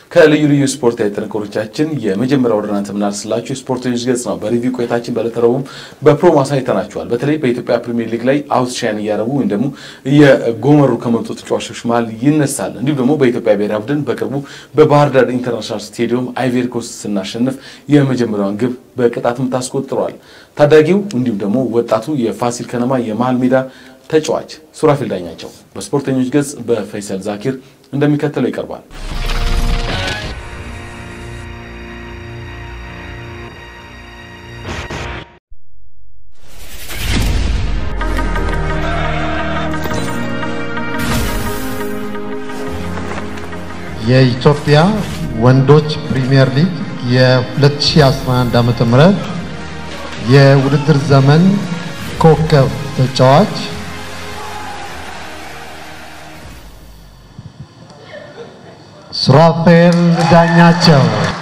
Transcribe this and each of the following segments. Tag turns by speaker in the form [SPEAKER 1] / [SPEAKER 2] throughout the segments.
[SPEAKER 1] ከልዩ ልዩ ስፖርታዊ ጥንቅሮቻችን የመጀመሪያው ወደ እናንተ ምናልስላችሁ ስፖርተኞች ገጽ ነው። በሪቪው ቆይታችን በለተረቡም በፕሮማስ አይተናቸዋል። በተለይ በኢትዮጵያ ፕሪሚየር ሊግ ላይ አውትሻይን እያረቡ ወይም ደግሞ የጎመሩ ከመጡ ተጫዋቾች መሃል ይነሳል። እንዲሁም ደግሞ በኢትዮጵያ ብሔራዊ ቡድን በቅርቡ በባህር ዳር ኢንተርናሽናል ስቴዲየም አይቮሪ ኮስት ስናሸንፍ የመጀመሪያውን ግብ በቅጣት ምት አስቆጥሯል። ታዳጊው እንዲሁም ደግሞ ወጣቱ የፋሲል ከነማ የመሃል ሜዳ ተጫዋች ሱራፊል ዳኛቸው በስፖርተኞች ገጽ በፈይሰል ዛኪር እንደሚከተለው ይቀርባል።
[SPEAKER 2] የኢትዮጵያ ወንዶች ፕሪሚየር ሊግ የ2011 ዓመተ ምህረት የውድድር ዘመን ኮከብ ተጫዋች ሱራፌል ዳኛቸው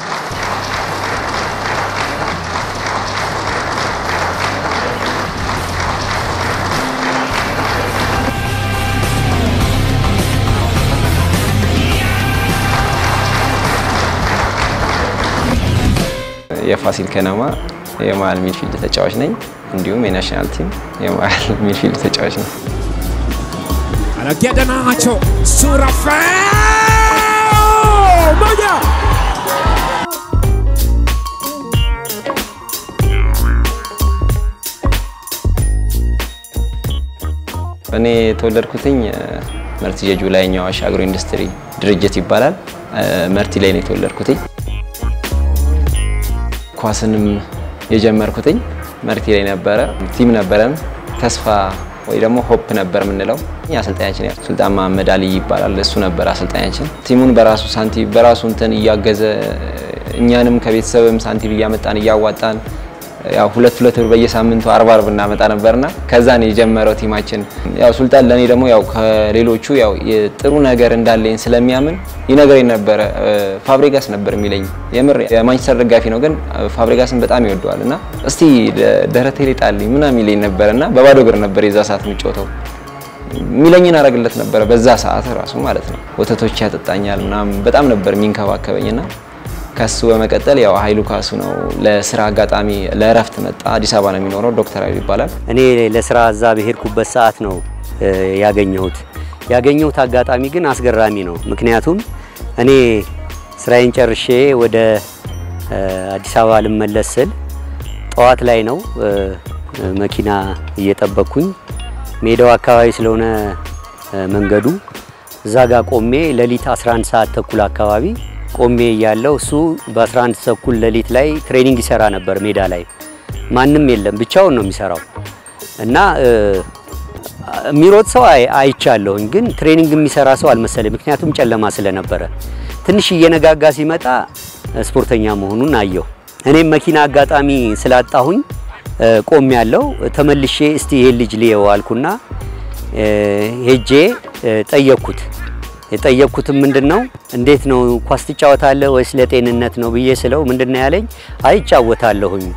[SPEAKER 3] የፋሲል ከነማ የመሃል ሚድፊልድ ተጫዋች ነኝ። እንዲሁም የናሽናል ቲም የመሃል ሚድፊልድ ተጫዋች ነኝ።
[SPEAKER 4] አላገደናቸው ሱራፌል ማያ
[SPEAKER 3] እኔ ተወለድኩትኝ መርቲ የጁላይኛው አሻግሮ ኢንዱስትሪ ድርጅት ይባላል። መርቲ ላይ ነው ተወለድኩትኝ። ኳስንም የጀመርኩትኝ መርቲ ላይ ነበረ። ቲም ነበረን ተስፋ ወይ ደግሞ ሆፕ ነበር ምንለው። አሰልጣኛችን ሱልጣን መሐመድ አሊ ይባላል። እሱ ነበር አሰልጣኛችን። ቲሙን በራሱ ሳንቲም በራሱ እንትን እያገዘ እኛንም ከቤተሰብም ሳንቲም እያመጣን እያዋጣን ያው ሁለት ብር በየሳምንቱ 40 ብር እናመጣ ነበርና ከዛ ነው የጀመረው ቲማችን። ያው ሱልጣን ለኔ ደግሞ ያው ከሌሎቹ ያው የጥሩ ነገር እንዳለኝ ስለሚያምን ይነግረኝ ነበር። ፋብሪጋስ ነበር የሚለኝ። የምር የማንቸስተር ደጋፊ ነው ግን ፋብሪጋስን በጣም ይወደዋልና እስቲ ደረቴ ላይ ጣልኝ ምናምን ይለኝ ነበርና በባዶ እግር ነበር የዛ ሰዓት ምጮተው። ሚለኝን አረግለት ነበር በዛ ሰዓት ራሱ ማለት ነው። ወተቶች ያጠጣኛል ምናምን በጣም ነበር የሚንከባከበኝና ከሱ በመቀጠል ያው ኃይሉ ካሱ ነው ለስራ አጋጣሚ ለረፍት መጣ። አዲስ አበባ ነው የሚኖረው። ዶክተር ኃይሉ ይባላል።
[SPEAKER 5] እኔ ለስራ እዛ በሄድኩበት ሰዓት ነው ያገኘሁት አጋጣሚ ግን አስገራሚ ነው። ምክንያቱም እኔ ስራዬን ጨርሼ ወደ አዲስ አበባ ልመለስ ስል ጠዋት ላይ ነው መኪና እየጠበቅኩኝ ሜዳው አካባቢ ስለሆነ መንገዱ እዛ ጋር ቆሜ ለሊት 11 ሰዓት ተኩል አካባቢ ቆሜ ያለው እሱ በ11 ተኩል ለሊት ላይ ትሬኒንግ ይሰራ ነበር ሜዳ ላይ ማንንም የለም ብቻውን ነው የሚሰራው እና ሚሮጥ ሰው አይቻለሁኝ ግን ትሬኒንግ የሚሰራ ሰው አልመሰለኝ ምክንያቱም ጨለማ ስለነበረ ትንሽ እየነጋጋ ሲመጣ ስፖርተኛ መሆኑን አየሁ። እኔም መኪና አጋጣሚ ስላጣሁኝ ቆሜ ያለው ተመልሼ እስቲ ይሄ ልጅ ልየው አልኩና ሄጄ ጠየቅኩት። የጠየቅኩትም ምንድነው እንዴት ነው ኳስ ትጫወታለህ ወይስ ለጤንነት ነው ብዬ ስለው ምንድነው ያለኝ አይጫወታለሁኝ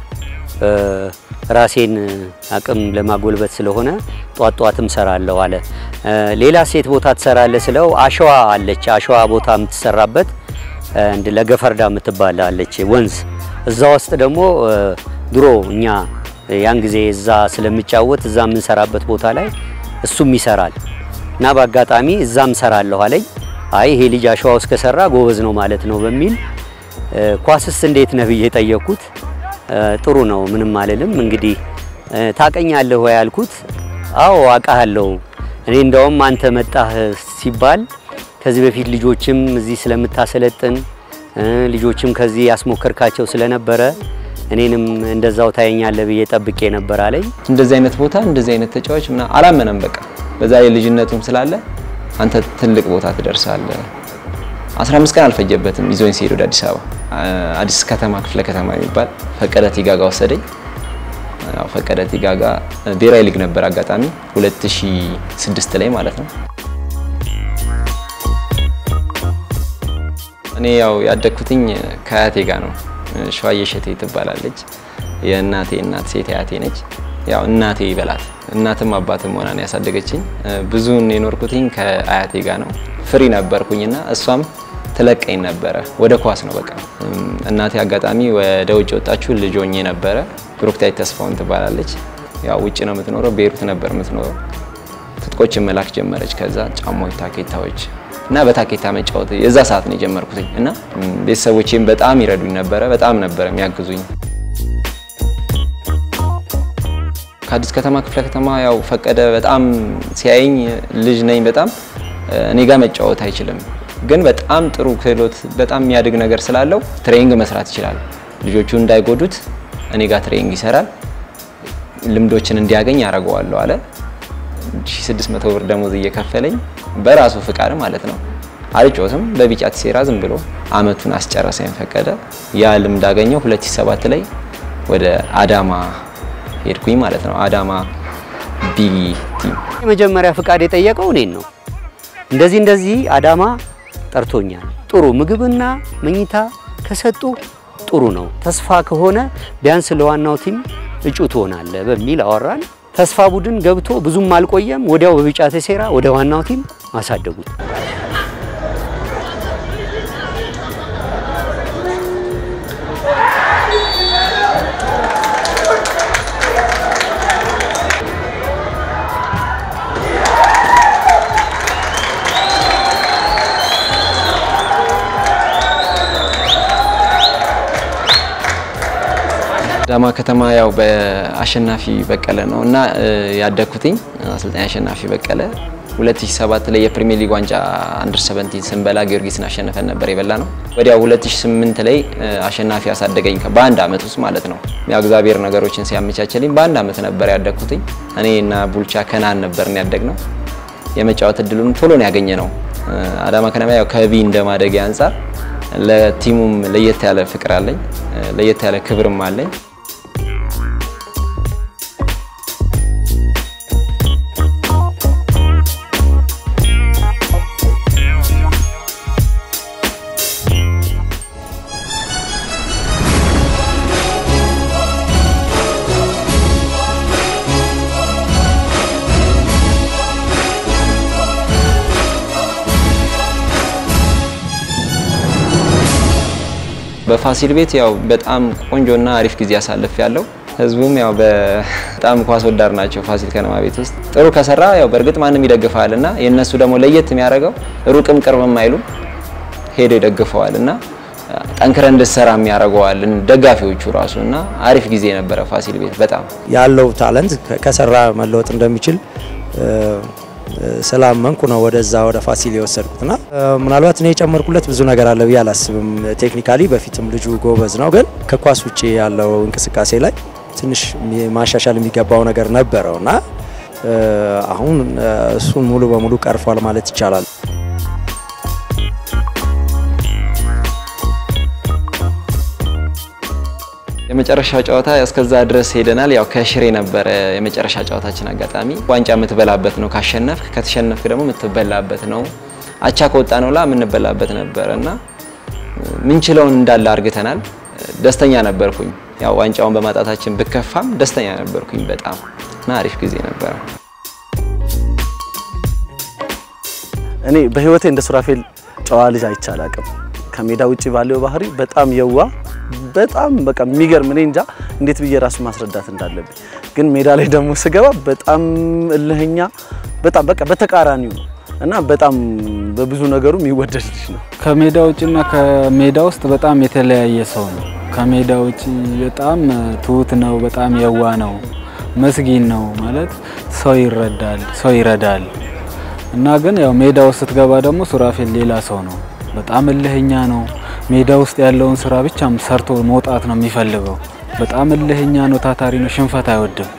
[SPEAKER 5] ራሴን አቅም ለማጎልበት ስለሆነ ጧጧትም ሰራለሁ አለ። ሌላ ሴት ቦታ ትሰራለህ ስለው አሸዋ አለች አሸዋ ቦታ የምትሰራበት እንደ ለገፈርዳ የምትባል አለች ወንዝ እዛ ውስጥ ደግሞ ድሮ እኛ ያን ጊዜ እዛ ስለምጫወት እዛ ምን ሰራበት ቦታ ላይ እሱም ይሰራል እና በአጋጣሚ እዛም ሰራለሁ አለኝ። አይ ይሄ ልጅ አሸዋ ውስጥ ከሰራ ጎበዝ ነው ማለት ነው በሚል ኳስስ እንዴት ነው ብዬ ጠየቅኩት። ጥሩ ነው ምንም አልልም እንግዲህ ታቀኛለህ ወይ አልኩት። አዎ አቃለሁ እኔ እንደውም አንተ መጣህ ሲባል ከዚህ በፊት ልጆችም እዚህ ስለምታሰለጥን ልጆችም ከዚህ ያስሞከርካቸው ስለነበረ እኔንም እንደዛው ታየኛለህ ብዬ ጠብቄ ነበር አለኝ።
[SPEAKER 3] እንደዚህ አይነት ቦታ እንደዚህ አይነት ተጫዋች ምና አላመነም በቃ በዛ የልጅነቱም ስላለ አንተ ትልቅ ቦታ ትደርሳለህ። 15 ቀን አልፈጀበትም ይዞኝ ሲሄድ ወደ አዲስ አበባ አዲስ ከተማ ክፍለ ከተማ የሚባል ፈቀደ ቲጋጋ ወሰደኝ። ያው ፈቀደ ቲጋጋ ብሔራዊ ሊግ ነበር አጋጣሚ 2006 ላይ ማለት ነው። እኔ ያው ያደኩትኝ ከአያቴ ጋር ነው። ሸዋዬ ሸቴ ትባላለች። የእናቴ እናት ሴት አያቴ ነች። ያው እናቴ ይበላት እናትም አባትም ሆና ነው ያሳደገችኝ። ብዙውን የኖርኩትኝ ከአያቴ ጋር ነው። ፍሪ ነበርኩኝና እሷም ትለቀኝ ነበር ወደ ኳስ ነው በቃ እናቴ አጋጣሚ ወደ ውጭ ወጣችሁ ልጅ ሆኜ ነበር ብሩክታይት ተስፋውን ትባላለች ያው ውጭ ነው የምትኖረው ቤሩት ነበር የምትኖረው ትጥቆችን መላክ ጀመረች ከዛ ጫማዎች ታኬታዎች እና በታኬታ መጫወት የዛ ሰዓት ነው የጀመርኩት እና ቤተሰቦቼም በጣም ይረዱኝ ነበር በጣም ነበር የሚያግዙኝ ከአዲስ ከተማ ክፍለ ከተማ ያው ፈቀደ በጣም ሲያየኝ ልጅ ነኝ በጣም እኔ ጋር መጫወት አይችልም ግን በጣም ጥሩ ክህሎት በጣም የሚያድግ ነገር ስላለው ትሬኒንግ መስራት ይችላል ልጆቹ እንዳይጎዱት እኔ ጋር ትሬኒንግ ይሰራል ልምዶችን እንዲያገኝ ያረጋዋለሁ አለ 1600 ብር ደሞዝ እየከፈለኝ በራሱ ፍቃድ ማለት ነው አልጮትም በቢጫ ተሴራ ዝም ብሎ አመቱን አስጨረሰኝ ፈቀደ ያ ልምድ አገኘው 2007 ላይ ወደ አዳማ ሄድኩኝ ማለት ነው አዳማ ቢ ቲም
[SPEAKER 5] የመጀመሪያ ፍቃድ የጠየቀው እኔን ነው እንደዚህ አዳማ ጠርቶኛል ጥሩ ምግብና መኝታ ከሰጡ ጥሩ ነው ተስፋ ከሆነ ቢያንስ ለዋናው ቲም እጩ ትሆናለህ በሚል አወራን ተስፋ ቡድን ገብቶ ብዙም አልቆየም ወዲያው በቢጫ ተሴራ ወደ ዋናው ቲም አሳደጉት
[SPEAKER 3] አዳማ ከተማ ያው በአሸናፊ በቀለ ነውና ያደኩትኝ አሰልጣኝ አሸናፊ በቀለ 2007 ላይ የፕሪሚየር ሊግ ዋንጫ አንደር 17 ስንበላ ጊዮርጊስን አሸነፈን ነበር የበላ ነው ወዲያው 2008 ላይ አሸናፊ አሳደገኝ በአንድ አመት ውስጥ ማለት ነው ያው እግዚአብሔር ነገሮችን ሲያመቻቸልኝ በአንድ አመት ነበር ያደኩትኝ እኔና ቡልቻ ከናን ነበርን ያደግነው የመጫወት እድሉን ቶሎ ነው ያገኘነው አዳማ ከተማ ያው ከቢ እንደማደግ አንፃር ለቲሙም ለየት ያለ ፍቅር አለኝ ለየት ያለ ክብርም አለኝ በፋሲል ቤት ያው በጣም ቆንጆና አሪፍ ጊዜ ያሳልፍ ያለው ህዝቡም ያው በጣም ኳስ ወዳድ ናቸው ፋሲል ከነማ ቤት ውስጥ ጥሩ ከሰራ ያው በርግጥ ማንንም ይደግፋልና የነሱ ደግሞ ለየት የሚያደርገው ሩቅም ቅርብም አይሉ ሄዶ ይደግፈዋልና ጠንክረ እንድትሰራ የሚያደርገዋል ደጋፊዎቹ ራሱና አሪፍ ጊዜ ነበር ፋሲል ቤት በጣም
[SPEAKER 6] ያለው ታለንት ከሰራ መለወጥ እንደሚችል ሰላምንኩ ነው ወደዛ ወደ ፋሲል የወሰድኩትና ምናልባት እኔ የጨመርኩለት ብዙ ነገር አለ ብዬ አላስብም ቴክኒካሊ በፊትም ልጁ ጎበዝ ነው ግን ከኳስ ውጪ ያለው እንቅስቃሴ ላይ ትንሽ ማሻሻል የሚገባው ነገር ነበርውና አሁን እሱን ሙሉ በሙሉ ቀርፏል ማለት ይቻላል
[SPEAKER 3] የመጨረሻው ጨዋታ እስከዛ ድረስ ሄደናል ያው ከሽሬ ነበር የመጨረሻ ጨዋታችን አጋጣሚ ዋንጫ የምትበላበት ነው ካሸነፍክ ከተሸነፍክ ደግሞ የምትበላበት ነው አቻ ከወጣ ነውላ የምንበላበት ነበርና ምንችለውን እንዳለ አርግተናል ደስተኛ ነበርኩኝ ያው ዋንጫውን በማጣታችን በከፋም ደስተኛ ነበርኩኝ በጣም እና አሪፍ ጊዜ ነበር
[SPEAKER 7] እኔ በህይወቴ እንደ ሱራፌል ጨዋ ልጅ አይቻላቅም ከሜዳ ውጪ ባለው ባህሪ በጣም የዋ በጣም በቃ የሚገርም እኔ እንጃ እንዴት ብዬ ራሱ ማስረዳት እንዳለብኝ ግን ሜዳ ላይ ደግሞ ስገባ በጣም እልህኛ በጣም በቃ በተቃራኒው እና በጣም በብዙ ነገሩ የሚወደድ ልጅ ነው
[SPEAKER 8] ከሜዳ ውጪና ከሜዳ ውስጥ በጣም የተለያየ ሰው ነው ከሜዳ ውጪ በጣም ትሁት ነው በጣም የዋ ነው መስጊን ነው ማለት ሰው ይረዳል ሰው ይረዳል እና ግን ያው ሜዳ ውስጥ ስትገባ ደግሞ ሱራፌል ሌላ ሰው ነው በጣም እልህኛ ነው ሜዳ ውስጥ ያለውን ስራ ብቻም ሰርቶ መውጣት ነው የሚፈልገው በጣም እልህኛ ነው ታታሪ ነው ሽንፈት አይወድም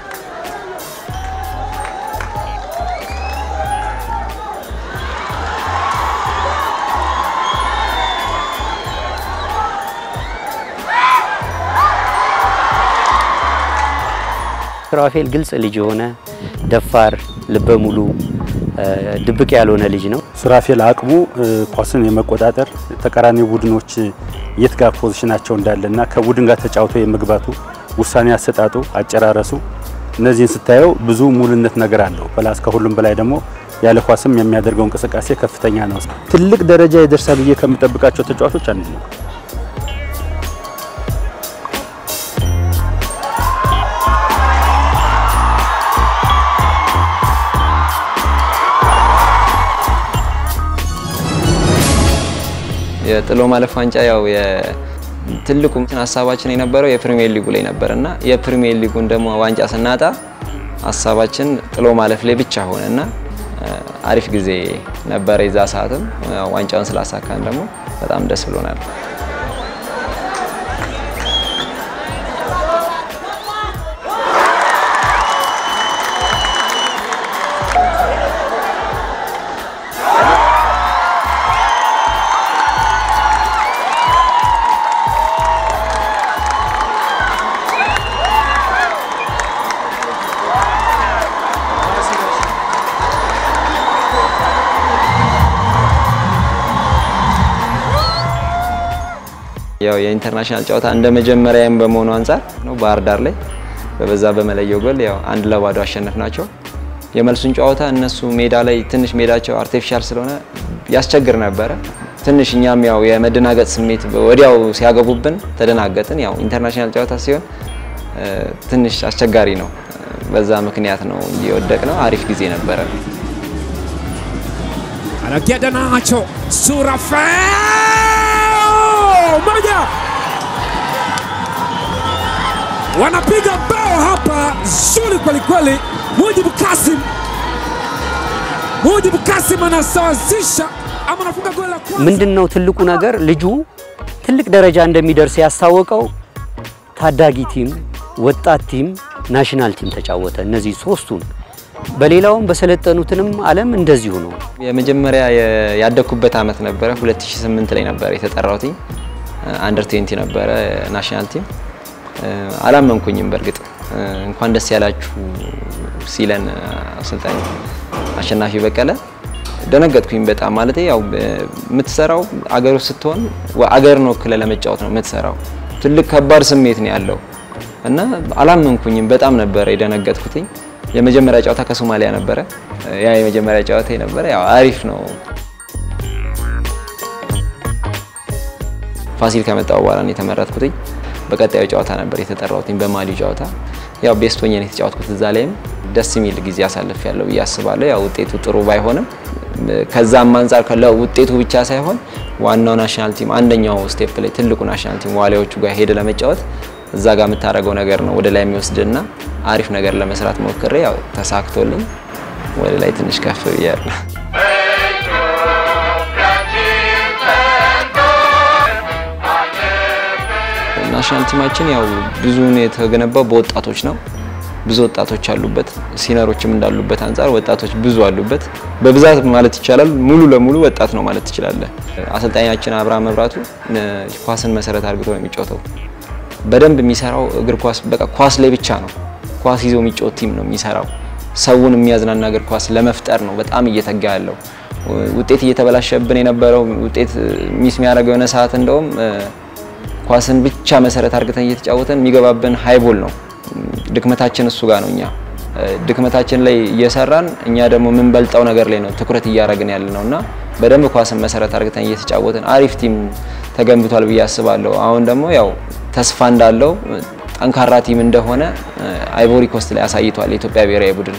[SPEAKER 5] ሱራፌል ግልጽ ልጅ ሆነ ደፋር ልበ ሙሉ ድብቅ ያልሆነ ልጅ ነው
[SPEAKER 9] ሱራፌል አቅሙ ኳስን የመቆጣጠር ተቃራኒ ቡድኖች የት ጋር ፖዚሽናቸው እንዳለና ከቡድን ጋር ተጫውቶ የመግባቱ ውሳኔ አሰጣጡ አጨራረሱ እነዚህን ስታየው ብዙ ሙሉነት ነገር አለው ፕላስ ከሁሉም በላይ ደግሞ ያለ ኳስም የሚያደርገው እንቅስቃሴ ከፍተኛ ነው። ትልቅ ደረጃ ይደርሳል ብዬ ከምጠብቃቸው ተጫዋቾች አንዱ ነው።
[SPEAKER 3] የጥሎ ማለፍ ዋንጫ ያው ትልቁ ሀሳባችን የነበረው የፕሪሚየር ሊጉ ላይ ነበርና የፕሪሚየር ሊጉን ደግሞ ዋንጫ ስናጣ ሀሳባችን ጥሎ ማለፍ ላይ ብቻ ሆነና አሪፍ ጊዜ ነበር። የዛ ሰዓትም ዋንጫውን ስላሳካን ደግሞ በጣም ደስ ብሎናል። ያው የኢንተርናሽናል ጨዋታ እንደ መጀመሪያም በመሆኑ አንፃር ነው ባህር ዳር ላይ በበዛ በመለየው ጎል ያው 1-2 አሸነፍናቸው። የመልሱን ጨዋታ እነሱ ሜዳ ላይ ትንሽ ሜዳቸው አርቲፊሻል ስለሆነ ያስቸግር ነበር። ትንሽ እኛም ያው የመደናገጥ ስሜት ወዲያው ሲያገቡብን ተደናገጥን። ያው ኢንተርናሽናል ጨዋታ ሲሆን ትንሽ አስቸጋሪ ነው። በዛ ምክንያት ነው እንጂ ወደቅነው። አሪፍ ጊዜ ነበር።
[SPEAKER 4] Anakiadanacho Surafel moja wanapiga bao hapa zuri kweli kweli. Mujibu Kasim anasawazisha ama anafunga goli la kwanza.
[SPEAKER 5] ምንድነው ትልቁ ነገር ልጁ ትልቅ ደረጃ እንደሚደርስ ያስታወቀው ታዳጊ ቲም፣ ወጣት ቲም፣ ናሽናል ቲም ተጫወተ። እነዚህ ሶስቱን በሌላውም በሰለጠኑትንም ዓለም እንደዚሁ ነው።
[SPEAKER 3] የመጀመሪያ ያደኩበት አመት ነበር 2008 ላይ ነበር የተጠራሁት። አንደር 20 ነበር ናሽናል ቲም። አላመንኩኝም በርግጥ እንኳን ደስ ያላችሁ ሲለን አሰልጣኝ አሸናፊ በቀለ ደነገጥኩኝ በጣም። ማለት ያው የምትሰራው አገሩ ስትሆን አገር ነው ክለ ለመጫወት ነው የምትሰራው። ትልቅ ከባድ ስሜት ነው ያለው እና አላመንኩኝም በጣም ነበር የደነገጥኩት። የመጀመሪያ ጨዋታ ከሶማሊያ ነበር። ያ የመጀመሪያ ጨዋታ ነበር። ያው አሪፍ ነው። ፋሲል ከመጣው በኋላ ነው የተመረጥኩት። በቀጣዩ ጨዋታ ነበር የተጠራሁት በማሊ ጨዋታ። ያው ቤስት ሆኜ ነው የተጫወትኩት። እዛ ላይም ደስ የሚል ጊዜ አሳልፌያለሁ ያስባለሁ። ያው ውጤቱ ጥሩ ባይሆንም ከዛም አንፃር ውጤቱ ብቻ ሳይሆን ዋናው ናሽናል ቲም አንደኛው ስቴፕ ላይ ትልቁ ናሽናል ቲም ዋሊያዎቹ ጋር ሄደ ለመጫወት እዛ ጋር የምታረገው ነገር ነው ወደ ላይ የሚወስድና አሪፍ ነገር ለመስራት ሞክሬ ያው ተሳክቶልኝ ወደ ላይ ትንሽ ከፍ ብያለሁ። ናሽናል ቲማችን ያው ብዙውን የተገነባው በወጣቶች ነው። ብዙ ወጣቶች አሉበት፣ ሲነሮችም እንዳሉበት አንፃር ወጣቶች ብዙ አሉበት። በብዛት ማለት ይቻላል ሙሉ ለሙሉ ወጣት ነው ማለት ይችላል። አሰልጣኛችን አብርሃም መብራቱ ኳስን መሰረት አድርጎ ነው የሚጫወተው። በደንብ የሚሰራው እግር ኳስ በቃ ኳስ ላይ ብቻ ነው። ኳስ ይዞ የሚጫወት ቲም ነው የሚሰራው። ሰውን የሚያዝናና እግር ኳስ ለመፍጠር ነው በጣም እየተጋ ያለው። ውጤት እየተበላሸብን የነበረው ውጤት ሚስ የሚያደርገው የሆነ ሰዓት እንደውም ኳስን ብቻ መሰረት አድርገን እየተጫወተን የሚገባብን ሃይቦል ነው። ድክመታችን እሱ ጋር ነው። እኛ ድክመታችን ላይ እየሰራን እኛ ደግሞ ምን በልጣው ነገር ላይ ነው ትኩረት እያደረግን ያለነውና በደንብ ኳስን መሰረት አድርገን እየተጫወተን አሪፍ ቲም ተገንብቷል ብዬ አስባለሁ። አሁን ደግሞ ያው ተስፋ እንዳለው ጠንካራ ቲም እንደሆነ አይቮሪ ኮስት ላይ አሳይቷል የኢትዮጵያ ብሔራዊ ቡድን።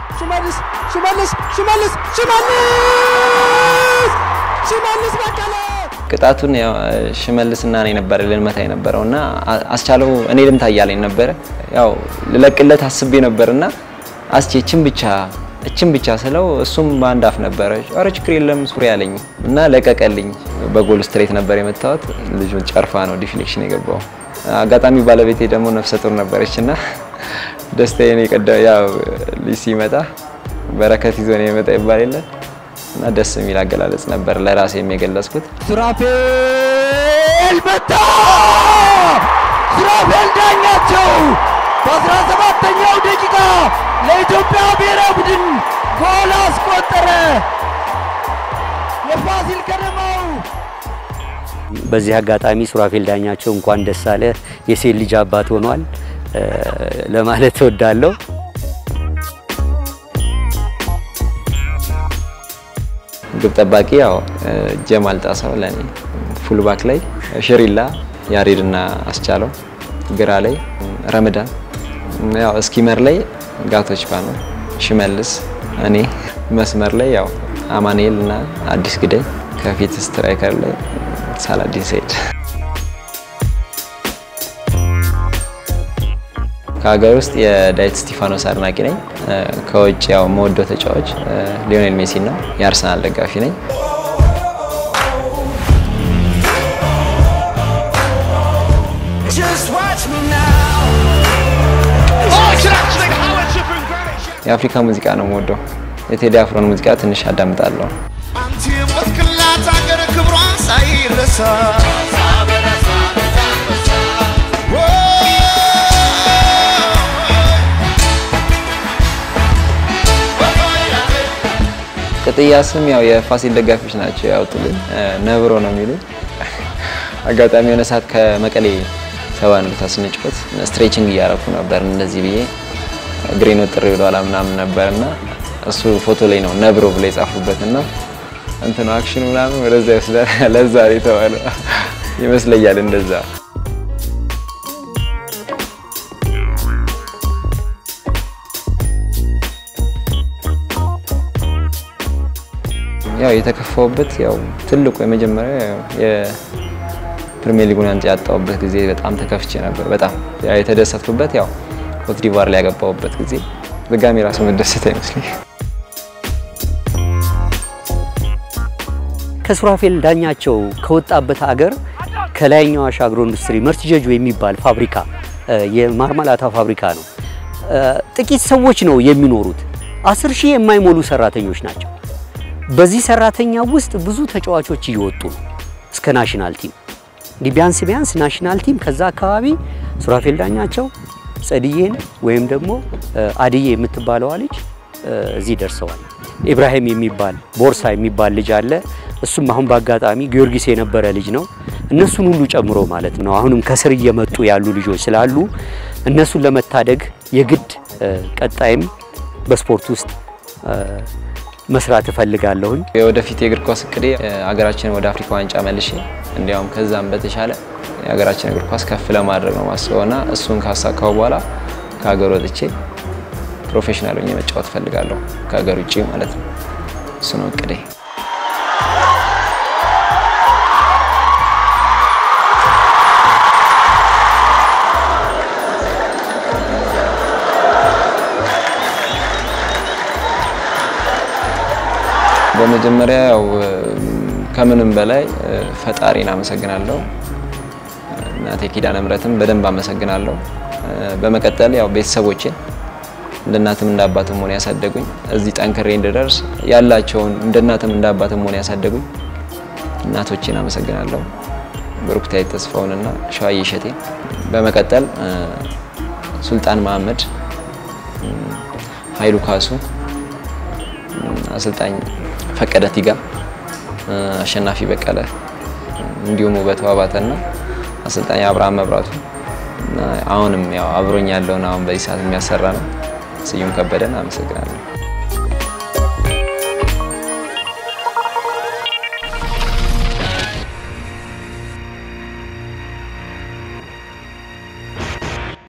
[SPEAKER 3] ሽመልስ በቀለ ቅጣቱን ያው ሽመልስና እኔ ነበር ልንመታ የነበረውና አስቻለው እኔ ልምታ ያለኝ ነበር። ያው ለለቅለት አስቤ ነበርና አስቼችን ብቻ ስለው እሱም ባንድ አፍ ነበር አረ ችግር የለም ሱሪ ያለኝ እና ለቀቀልኝ። በጎል ስትሬት ነበር የመታወት። ልጁን ጨርፋ ነው ዲፍሌክሽን የገባው። አጋጣሚ ባለቤቴ ደግሞ ነፍሰ ጡር ነበርችና ደስታዬን የቀደው ያው ልጅ ሲመጣ በረከት ይዞ ነው የመጣ ይባላል እና ደስ የሚል አገላለጽ ነበር ለራሴ የሚገለጽኩት።
[SPEAKER 10] ሱራፌል መታ! ሱራፌል ዳኛቸው በ17ኛው ደቂቃ ለኢትዮጵያ ብሔራዊ ቡድን ጎል አስቆጠረ። የፋሲል ከነማው
[SPEAKER 5] በዚህ አጋጣሚ ሱራፌል ዳኛቸው እንኳን ደስ አለ የሴት ልጅ አባት ሆኗል ለማለት እወዳለሁ።
[SPEAKER 3] ግብ ጠባቂ ያው ጀማል ጣሰው ለኔ፣ ፉል ባክ ላይ ሽሪላ ያሬድና አስቻለው፣ ግራ ላይ ረመዳን፣ ያው ስኪመር ላይ ጋቶች ባኖ ሽመልስ፣ እኔ መስመር ላይ ያው አማኑኤል እና አዲስ ግዳይ፣ ከፊት ስትራይከር ላይ ሳላዲን ሰይድ። ከሀገር ውስጥ የዳዊት ስቲፋኖስ አድናቂ ነኝ። ከውጭ ያው መወደው ተጫዋች ሊዮኔል ሜሲ ነው። የአርሰናል ደጋፊ ነኝ። የአፍሪካ ሙዚቃ ነው የምወደው። የቴዲ አፍሮን ሙዚቃ ትንሽ አዳምጣለሁ። ቅጥያ ስም ያው የፋሲል ደጋፊዎች ናቸው ያወጡልኝ። ነብሮ ነው የሚሉኝ። አጋጣሚ የሆነ ሰዓት ከመቀሌ 71 ስንጫወት ስትሬቺንግ እያረኩ ነበር እንደዚህ ብዬ እግሬን ወጥሬ ወደኋላ ምናምን ነበርና እሱ ፎቶ ላይ ነው ነብሮ ብሎ የጻፉበትና እንትን አክሽኑ ምናምን ወደዛ ይወስዳል። ለዛ ላይ ተባለ ይመስለኛል እንደዛ። ያው የተከፋውበት ያው ትልቁ የመጀመሪያ የፕሪሚየር ሊጉን ዋንጫ ያጣውበት ጊዜ በጣም ተከፍቼ ነበር። በጣም ያው የተደሰትኩበት ያው ኮት ዲቫር ላይ ያገባውበት ጊዜ ድጋሚ ራሱ መደሰት አይመስልኝ።
[SPEAKER 5] ከሱራፌል ዳኛቸው ከወጣበት ሀገር ከላይኛው አሻግሮ ኢንዱስትሪ መርትጀጁ የሚባል ፋብሪካ የማርማላታ ፋብሪካ ነው። ጥቂት ሰዎች ነው የሚኖሩት። 10,000 የማይሞሉ ሰራተኞች ናቸው። በዚህ ሰራተኛ ውስጥ ብዙ ተጫዋቾች እየወጡ ነው እስከ ናሽናል ቲም። ቢያንስ ናሽናል ቲም ከዛ አካባቢ ሱራፌል ዳኛቸው ጸድዬን ወይም ደግሞ አድዬ የምትባለው ልጅ እዚህ ደርሰዋል። ኢብራሂም የሚባል ቦርሳ የሚባል ልጅ አለ። እሱም አሁን በአጋጣሚ ጊዮርጊስ የነበረ ልጅ ነው። እነሱን ሁሉ ጨምሮ ማለት ነው አሁንም ከስር እየመጡ ያሉ ልጆች ስላሉ እነሱን ለመታደግ የግድ ቀጣይም በስፖርት ውስጥ መስራት እፈልጋለሁኝ።
[SPEAKER 3] የወደፊት የእግር ኳስ እቅዴ ሀገራችንን ወደ አፍሪካ ዋንጫ መልሼ እንዲያውም ከዛም በተሻለ የሀገራችንን እግር ኳስ ከፍ ለማድረግ ነው ማስበውና እሱን ካሳካው በኋላ ከሀገር ወጥቼ ፕሮፌሽናል ሆኜ መጫወት እፈልጋለሁ ከሀገር ውጪ ማለት ነው። እሱ ነው እቅዴ። በመጀመሪያ ያው ከምንም በላይ ፈጣሪን አመሰግናለሁ። እናቴ ኪዳነ ምሕረትን በደንብ አመሰግናለሁ። በመቀጠል ያው ቤተሰቦቼን እንደናትም እንዳባትም ሆነ ያሳደጉኝ እዚህ ጠንክሬ እንድደርስ ያላቸውን እንደናትም እንዳባትም ሆነ ያሳደጉኝ እናቶቼን አመሰግናለሁ። ብሩክታይት ተስፋውንና ሸዋዬ እሸቴን። በመቀጠል ሱልጣን መሐመድ፣ ኃይሉ ካሱ፣ አሰልጣኝ ፈቀደ ቲጋ፣ አሸናፊ በቀለ እንዲሁም ውበቱ አባተና አሰልጣኝ አብርሃም መብራቱ አሁንም ያው አብሮኝ ያለውና አሁን በዚህ ሰዓት የሚያሰራ ነው ስዩም ከበደን አመሰግናለሁ።